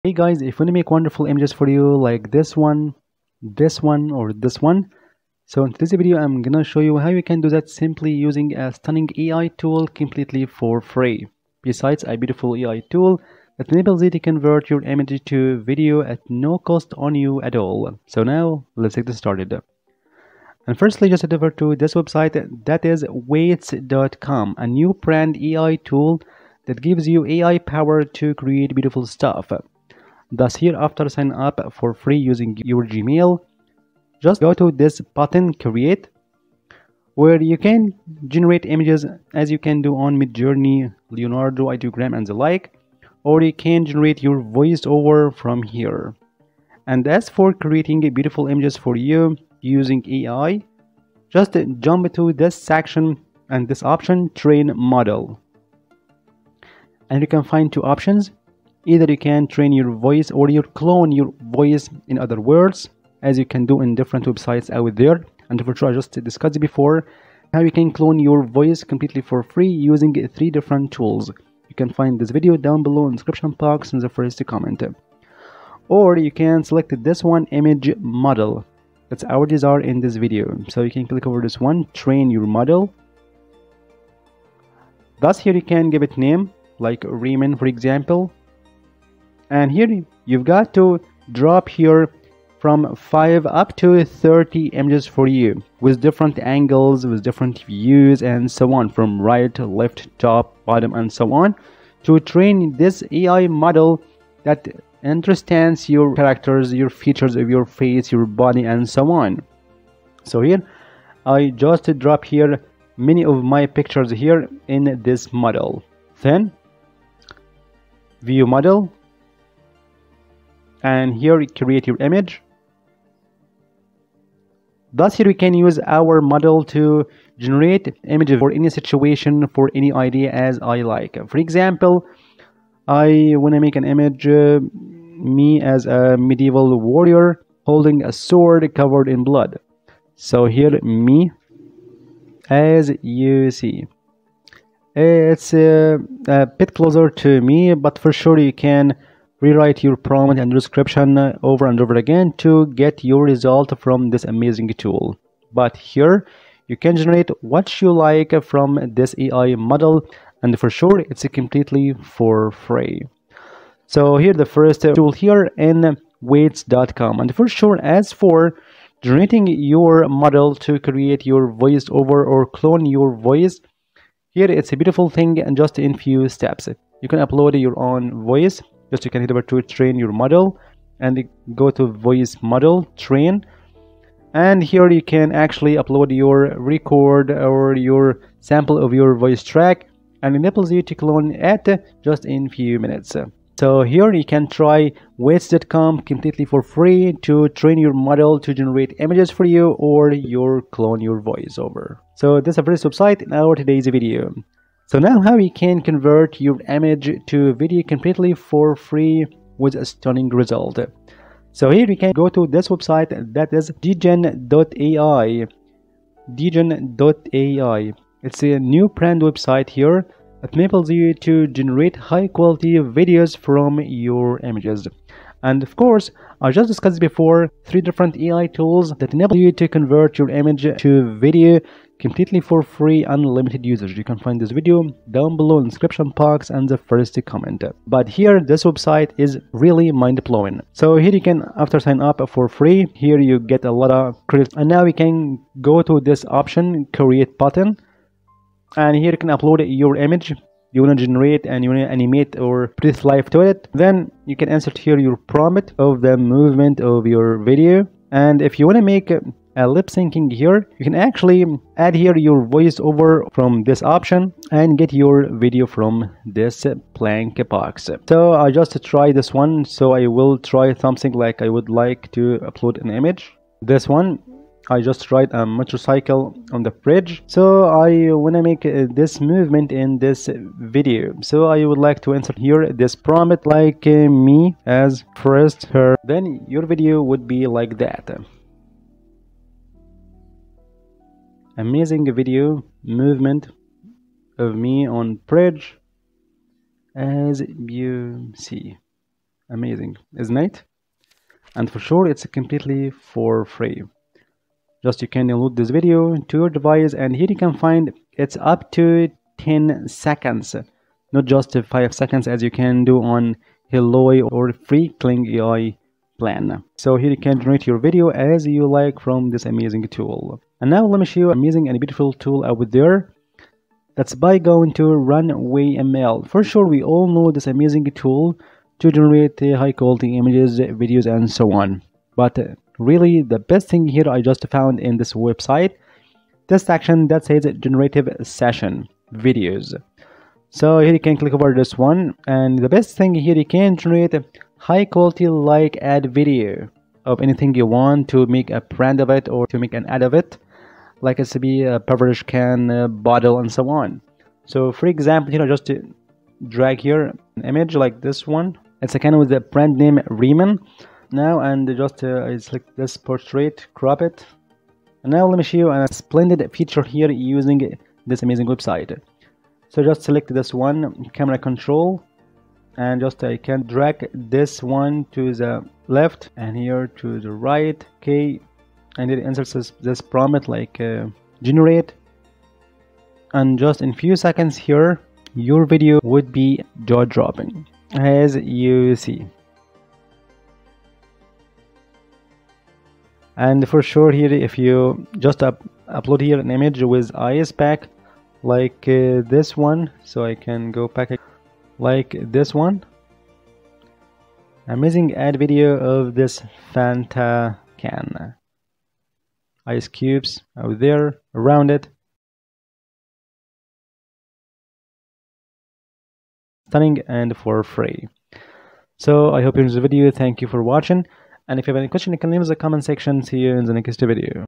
Hey guys, if you want to make wonderful images for you like this one, or this one, so in today's video I'm gonna show you how you can do that simply using a stunning AI tool completely for free. Besides a beautiful AI tool that enables you to convert your image to video at no cost on you at all. So now let's get this started. And firstly, just head over to this website, that is weights.com, a new brand AI tool that gives you AI power to create beautiful stuff. Thus here, after sign up for free using your Gmail, just go to this button create, where you can generate images as you can do on Midjourney, Leonardo, Ideogram and the like, or you can generate your voiceover from here. And as for creating beautiful images for you using AI, just jump to this section and this option, train model. And you can find two options. Either you can train your voice or you clone your voice, in other words, as you can do in different websites out there. And for sure, I just discussed before how you can clone your voice completely for free using 3 different tools. You can find this video down below in the description box in the first comment. Or you can select this one, image model. That's our desire in this video. So you can click over this one, train your model. Thus here you can give it name like Raymond, for example. And here you've got to drop here from 5 up to 30 images for you with different angles, with different views and so on, from right, left, top, bottom and so on, to train this AI model that understands your characters, your features of your face, your body and so on. So here I just drop here many of my pictures here in this model. Then view model, and here create your image. Thus here we can use our model to generate images for any situation, for any idea as I like. For example, I want to make an image me as a medieval warrior holding a sword covered in blood. So here me, as you see, it's a bit closer to me, but for sure you can rewrite your prompt and description over and over again to get your result from this amazing tool. But here you can generate what you like from this AI model, and for sure it's completely for free. So here the first tool here in weights.com, and for sure as for generating your model to create your voiceover or clone your voice, here it's a beautiful thing and just in few steps. You can upload your own voice. Just you can head over to train your model and go to voice model train, and here you can actually upload your record or your sample of your voice track, and enables you to clone it just in few minutes. So here you can try weights.com completely for free to train your model to generate images for you or your clone your voiceover. So this is the first website in our today's video. So now how you can convert your image to video completely for free with a stunning result. So here you can go to this website, that is degen.ai. Degen.ai. It's a new brand website here that enables you to generate high quality videos from your images. And of course, I just discussed before 3 different AI tools that enable you to convert your image to video completely for free, unlimited usage. You can find this video down below in the description box and the first comment. But here this website is really mind-blowing. So here you can, after sign up for free, here you get a lot of credits, and now we can go to this option, create button, and here you can upload your image you want to generate and you want to animate or breathe life to it. Then you can insert here your prompt of the movement of your video, and if you want to make a lip syncing here, you can actually add here your voiceover from this option and get your video from this blank box. So I just try this one, so I will try something like I would like to upload an image. This one I just ride a motorcycle on the bridge, so I want to make this movement in this video. So I would like to insert here this prompt like me as first her. Then your video would be like that. Amazing video movement of me on bridge as you see. Amazing, isn't it? And for sure it's completely for free. Just you can download this video to your device, and here you can find it's up to 10 seconds, not just 5 seconds as you can do on Helloy or free Kling AI plan. So here you can generate your video as you like from this amazing tool. And now let me show you an amazing and beautiful tool out there. That's by going to Runway ML. For sure we all know this amazing tool to generate high quality images, videos, and so on. But really the best thing here I just found in this website, this section that says generative session videos. So here you can click over this one, and the best thing here, you can generate high quality like ad video of anything you want to make a brand of it or to make an ad of it, like it could be a beverage can, a bottle, and so on. So for example, just to drag here an image like this one. It's a kind of with the brand name Riemann. Now, and just I select this portrait, crop it, and now let me show you a splendid feature here using this amazing website. So just select this one, camera control, and just I can drag this one to the left and here to the right. Okay, and it inserts this prompt like generate, and just in few seconds here your video would be jaw-dropping, as you see. And for sure here, if you just upload here an image with IS pack like this one, so I can go back like this one, amazing ad video of this Fanta can, ice cubes out there around it, stunning and for free. So I hope you enjoyed the video. Thank you for watching. And if you have any question, you can leave us a comment section. See you in the next video.